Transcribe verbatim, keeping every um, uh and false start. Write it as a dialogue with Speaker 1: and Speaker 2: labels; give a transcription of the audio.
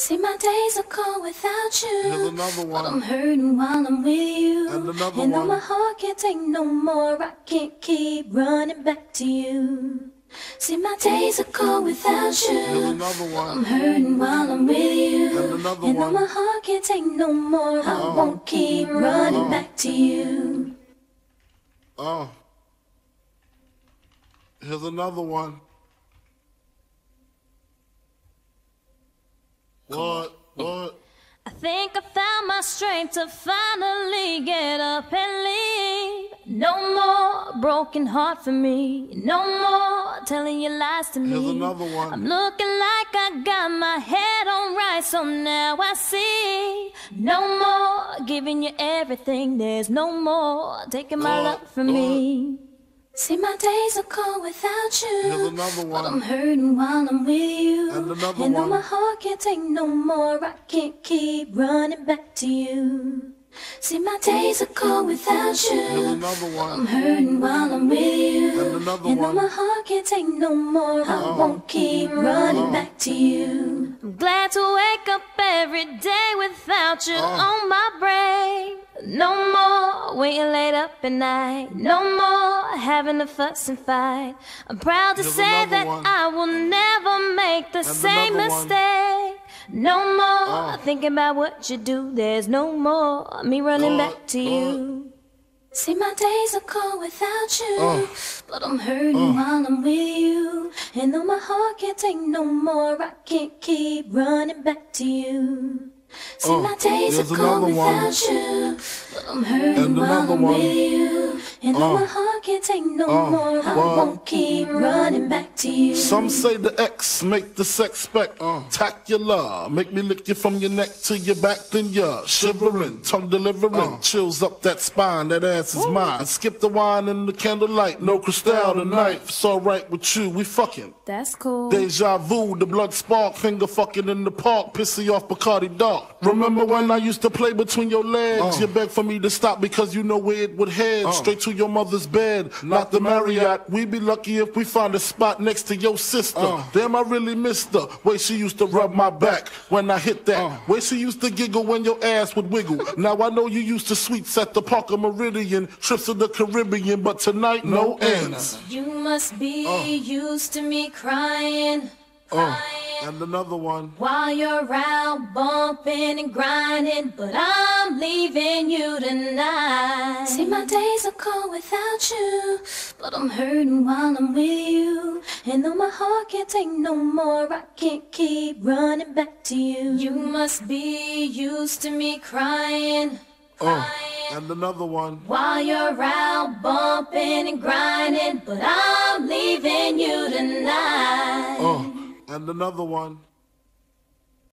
Speaker 1: See, my days are cold without you.
Speaker 2: Here's another one.
Speaker 1: But I'm hurting while I'm with you.
Speaker 2: And another
Speaker 1: and though
Speaker 2: one.
Speaker 1: my heart can't take no more, I can't keep running back to you. See, my days are cold without you.
Speaker 2: Here's another one.
Speaker 1: I'm hurting while I'm with you.
Speaker 2: And another
Speaker 1: and though
Speaker 2: one.
Speaker 1: my heart can't take no more, I
Speaker 2: Uh,
Speaker 1: won't keep running
Speaker 2: uh,
Speaker 1: back to you.
Speaker 2: Oh. Here's another one. What? What?
Speaker 3: I think I found my strength to finally get up and leave. No more broken heart for me. No more telling your lies to me.
Speaker 2: Here's another one.
Speaker 3: I'm looking like I got my head on right, so now I see. No more giving you everything. There's no more taking my
Speaker 2: Lord,
Speaker 3: love from
Speaker 2: Lord.
Speaker 3: me.
Speaker 1: See, my days are cold without you.
Speaker 2: Here's another
Speaker 1: But I'm
Speaker 2: one.
Speaker 1: hurting while I'm with you.
Speaker 2: And another
Speaker 1: and though
Speaker 2: one.
Speaker 1: my heart can't take no more, I can't keep running back to you. See, my days are cold without you.
Speaker 2: Here's another
Speaker 1: I'm
Speaker 2: one.
Speaker 1: hurting while I'm with you.
Speaker 2: And another
Speaker 1: and though
Speaker 2: one.
Speaker 1: my heart can't take no more, I
Speaker 2: Uh,
Speaker 1: won't keep running
Speaker 2: uh.
Speaker 1: back to you.
Speaker 3: I'm glad to wake up every day without you
Speaker 2: Uh.
Speaker 3: on my brain. No more waiting late up at night. No more having to fuss and fight. I'm proud to
Speaker 2: Here's
Speaker 3: say
Speaker 2: another
Speaker 3: that
Speaker 2: one.
Speaker 3: I will never make the
Speaker 2: And
Speaker 3: same
Speaker 2: another one.
Speaker 3: mistake. No more
Speaker 2: Uh.
Speaker 3: thinking about what you do. There's no more me running
Speaker 2: Lord,
Speaker 3: back to
Speaker 2: Lord.
Speaker 3: you.
Speaker 1: See, my days are cold without you.
Speaker 2: Uh.
Speaker 1: But I'm hurting
Speaker 2: Uh.
Speaker 1: while I'm with you. And though my heart can't take no more, I can't keep running back to you. See,
Speaker 2: Uh,
Speaker 1: my days are
Speaker 2: there's
Speaker 1: cold
Speaker 2: another one.
Speaker 1: without you. But I'm hurting
Speaker 2: And
Speaker 1: while
Speaker 2: another
Speaker 1: I'm
Speaker 2: one.
Speaker 1: with you. And though
Speaker 2: Uh.
Speaker 1: my heart can't take no
Speaker 2: Uh.
Speaker 1: more, I
Speaker 2: What?
Speaker 1: won't keep running back to you.
Speaker 2: Some say the X make the sex spectacular. Make me lick you from your neck to your back, then you're shivering, tongue delivering, chills up that spine. That ass is mine. Skip the wine and the candlelight, no crystal tonight. It's alright with you, we fucking.
Speaker 3: That's cool.
Speaker 2: Deja vu, the blood spark, finger fucking in the park, pissy off Bacardi Dark. Remember when I used to play between your legs? You begged for me to stop because you know where it would head. Straight to your mother's bed, not the Marriott. We'd be lucky if we find a spot next to your sister. Damn, I really missed her. Way she used to rub my back when I hit that. Way she used to giggle when your ass would wiggle. Now I know you used to sweets at the Parker Meridian, trips to the Caribbean, but tonight no ends.
Speaker 1: You must be used to me crying,
Speaker 2: Uh,
Speaker 1: crying.
Speaker 2: and another one.
Speaker 1: While you're out bumping and grinding, but I'm leaving you tonight. See, my days are cold without you, but I'm hurting while I'm with you. And though my heart can't take no more, I can't keep running back to you. You must be used to me crying,
Speaker 2: Uh,
Speaker 1: crying.
Speaker 2: and another one.
Speaker 1: While you're out bumping and grinding, but I'm leaving you tonight.
Speaker 2: Uh, and another one.